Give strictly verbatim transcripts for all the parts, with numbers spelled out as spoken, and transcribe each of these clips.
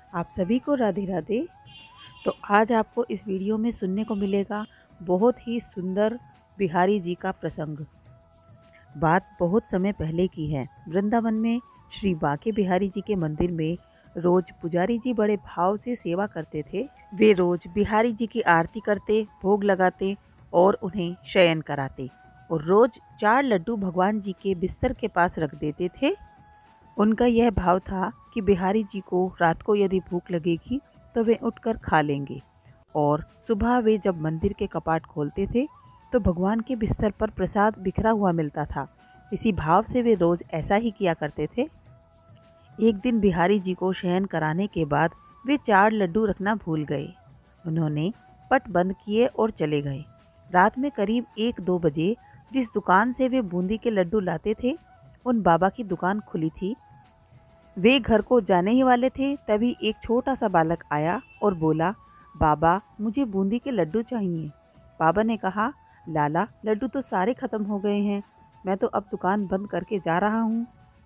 आप सभी को राधे राधे। तो आज आपको इस वीडियो में सुनने को मिलेगा बहुत ही सुंदर बिहारी जी का प्रसंग। बात बहुत समय पहले की है। वृंदावन में श्री बांके बिहारी जी के मंदिर में रोज पुजारी जी बड़े भाव से सेवा करते थे। वे रोज बिहारी जी की आरती करते, भोग लगाते और उन्हें शयन कराते और रोज चार लड्डू भगवान जी के बिस्तर के पास रख देते थे। उनका यह भाव था कि बिहारी जी को रात को यदि भूख लगेगी तो वे उठकर खा लेंगे और सुबह वे जब मंदिर के कपाट खोलते थे तो भगवान के बिस्तर पर प्रसाद बिखरा हुआ मिलता था। इसी भाव से वे रोज ऐसा ही किया करते थे। एक दिन बिहारी जी को शयन कराने के बाद वे चार लड्डू रखना भूल गए। उन्होंने पट बंद किए और चले गए। रात में करीब एक दो बजे जिस दुकान से वे बूंदी के लड्डू लाते थे उन बाबा की दुकान खुली थी। वे घर को जाने ही वाले थे, तभी एक छोटा सा बालक आया और बोला, बाबा मुझे बूंदी के लड्डू चाहिए। बाबा ने कहा, लाला लड्डू तो सारे ख़त्म हो गए हैं, मैं तो अब दुकान बंद करके जा रहा हूँ।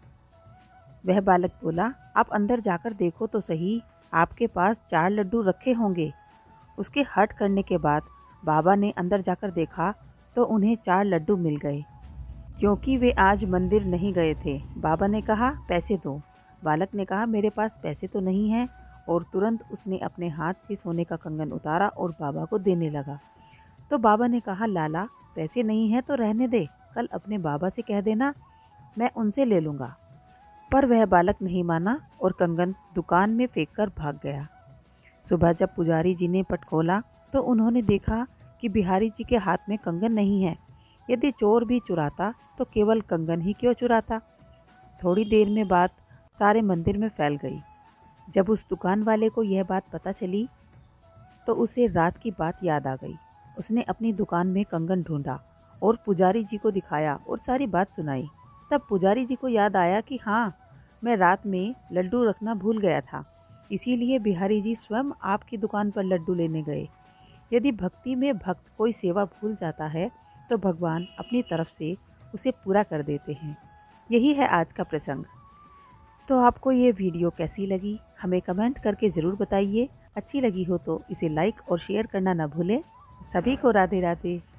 वह बालक बोला, आप अंदर जाकर देखो तो सही, आपके पास चार लड्डू रखे होंगे। उसके हट करने के बाद बाबा ने अंदर जाकर देखा तो उन्हें चार लड्डू मिल गए। क्योंकि वे आज मंदिर नहीं गए थे, बाबा ने कहा, पैसे दो। बालक ने कहा, मेरे पास पैसे तो नहीं हैं, और तुरंत उसने अपने हाथ से सोने का कंगन उतारा और बाबा को देने लगा। तो बाबा ने कहा, लाला पैसे नहीं हैं तो रहने दे, कल अपने बाबा से कह देना, मैं उनसे ले लूँगा। पर वह बालक नहीं माना और कंगन दुकान में फेंक कर भाग गया। सुबह जब पुजारी जी ने पट खोला तो उन्होंने देखा कि बिहारी जी के हाथ में कंगन नहीं है। यदि चोर भी चुराता तो केवल कंगन ही क्यों चुराता। थोड़ी देर में बात सारे मंदिर में फैल गई। जब उस दुकान वाले को यह बात पता चली तो उसे रात की बात याद आ गई। उसने अपनी दुकान में कंगन ढूंढा और पुजारी जी को दिखाया और सारी बात सुनाई। तब पुजारी जी को याद आया कि हाँ, मैं रात में लड्डू रखना भूल गया था, इसीलिए बिहारी जी स्वयं आपकी दुकान पर लड्डू लेने गए। यदि भक्ति में भक्त कोई सेवा भूल जाता है तो भगवान अपनी तरफ से उसे पूरा कर देते हैं। यही है आज का प्रसंग। तो आपको ये वीडियो कैसी लगी हमें कमेंट करके ज़रूर बताइए। अच्छी लगी हो तो इसे लाइक और शेयर करना ना भूलें। सभी को राधे राधे।